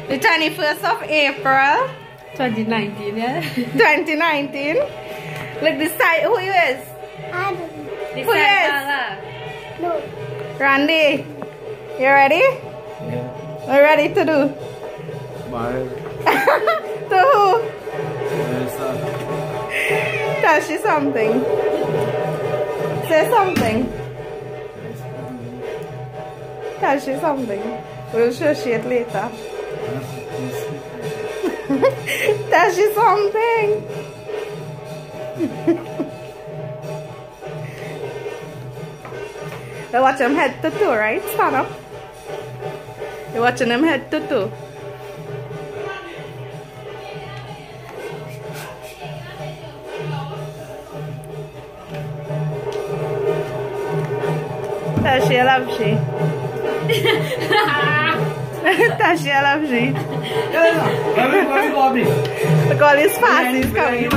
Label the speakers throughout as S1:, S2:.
S1: The 21st of April
S2: 2019, yeah.
S1: 2019. Look this side. Who you is? Who is?
S3: No.
S1: Randy. You ready?
S4: Yeah.
S1: Are you ready to do?
S4: Married.
S1: To who?
S4: Narissa.
S1: Tell she something. Say something. Tell she something. We'll show she it later. Tell she something. You're watching him head to toe, right? Stand up. You're watching him head to toe. Tell she loves she. Tell she loves she. Look all his fast is coming.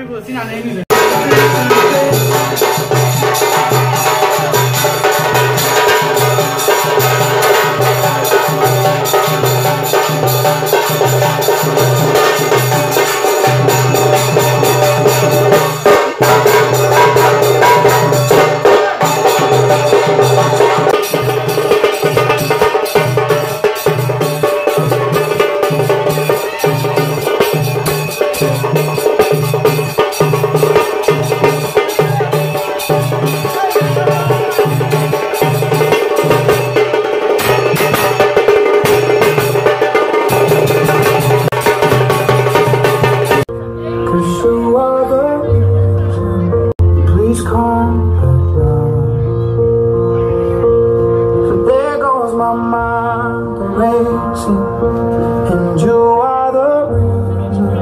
S5: And you are the reason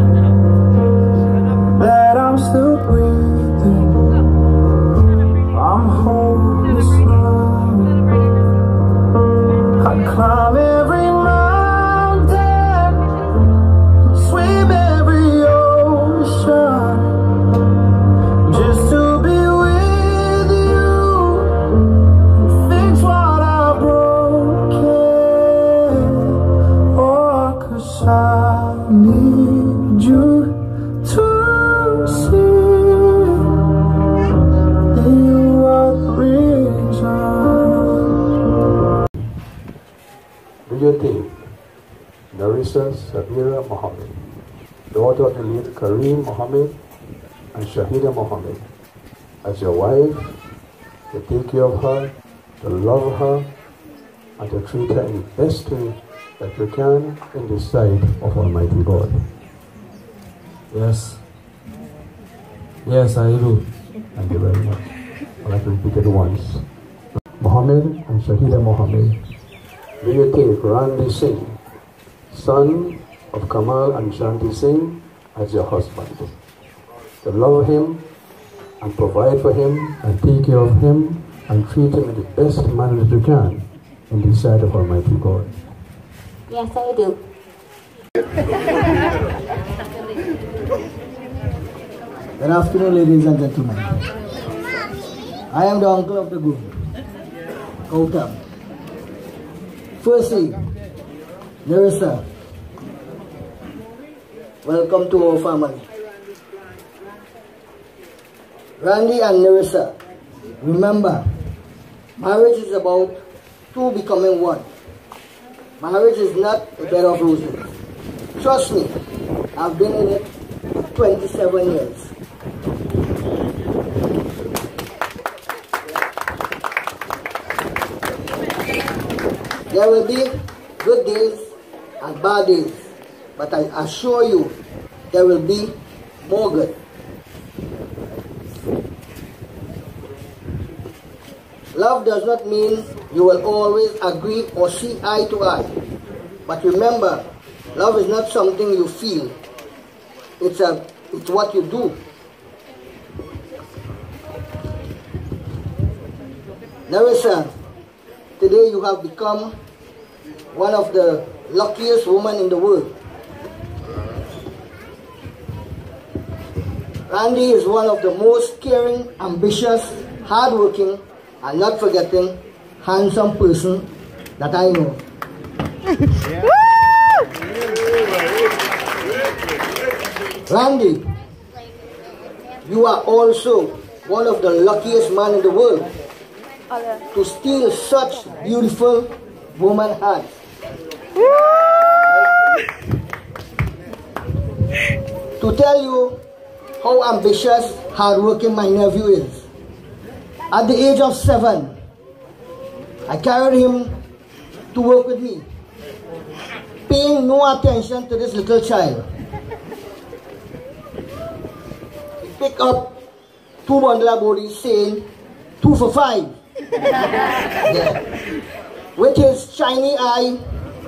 S5: that I'm still breathing. I'm hopeless now. I climb every mountain, swim every ocean, just to be with you and fix what I broken. Oh, 'cause I need you to see that you are the reason.
S6: Do you think Narissa Sabira Mohammed, daughter of the late Kareem Mohammed and Shahida Mohammed, as your wife, to take care of her, to love her, and to treat her in the best way that you can in the sight of Almighty God?
S4: Yes. Yes, I do.
S6: Thank you very much. I'd like to repeat it once. Mohammed and Shahida Mohammed, do you take Randy Singh, son of Kamal and Shanti Singh, as your husband, to love him and provide for him and take care of him and treat him in the best manner that you can in the sight of Almighty God?
S3: Yes, I do.
S5: Good afternoon, ladies and gentlemen. I am the uncle of the group, Gautam. Firstly, Narissa, welcome to our family. Randy and Narissa, remember, marriage is about two becoming one. Marriage is not a bed of roses. Trust me, I've been in it 27 years. There will be good days and bad days, but I assure you, there will be more good. Love does not mean you will always agree or see eye to eye. But remember, love is not something you feel. It's what you do. Narissa, today you have become one of the luckiest women in the world. Randy is one of the most caring, ambitious, hardworking, and not forgetting, handsome person that I know.
S1: Woo!
S5: Randy, you are also one of the luckiest men in the world to steal such beautiful woman hearts. To tell you how ambitious, hardworking my nephew is. At the age of 7, I carried him to work with me, paying no attention to this little child. He picked up 2 bundle of bodies saying 2 for 5. Yeah. With his shiny eye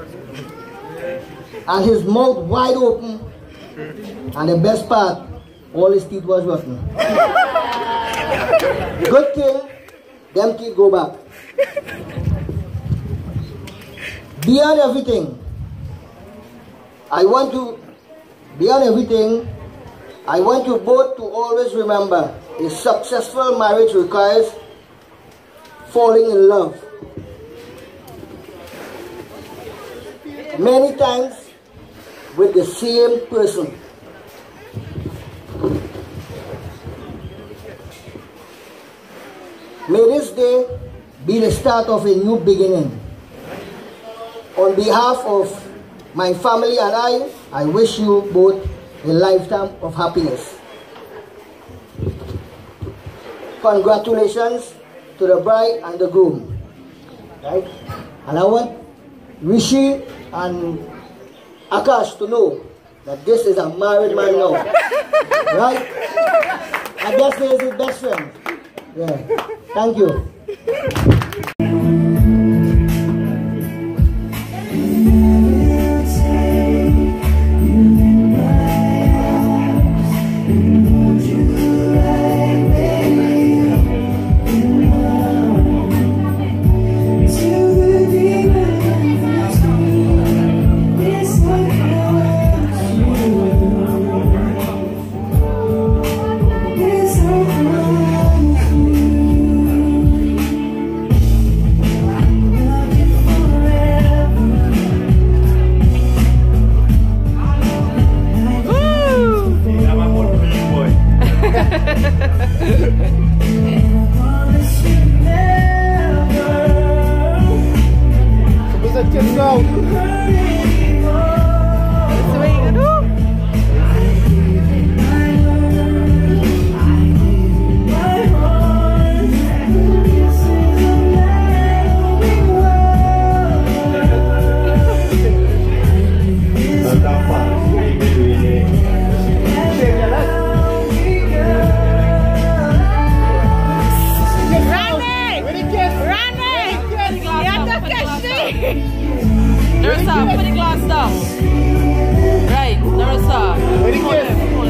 S5: and his mouth wide open, and the best part, all his teeth was rotten. Good thing, them teeth go back. Beyond everything, I want you both to always remember a successful marriage requires falling in love. Many times with the same person. May this day be the start of a new beginning. On behalf of my family and I wish you both a lifetime of happiness. Congratulations to the bride and the groom. Right? And I want Rishi and Akash to know that this is a married man now. Right? I guess he is his best friend. Yeah. Thank you.
S2: Narissa, put the glass down. Right, Narissa.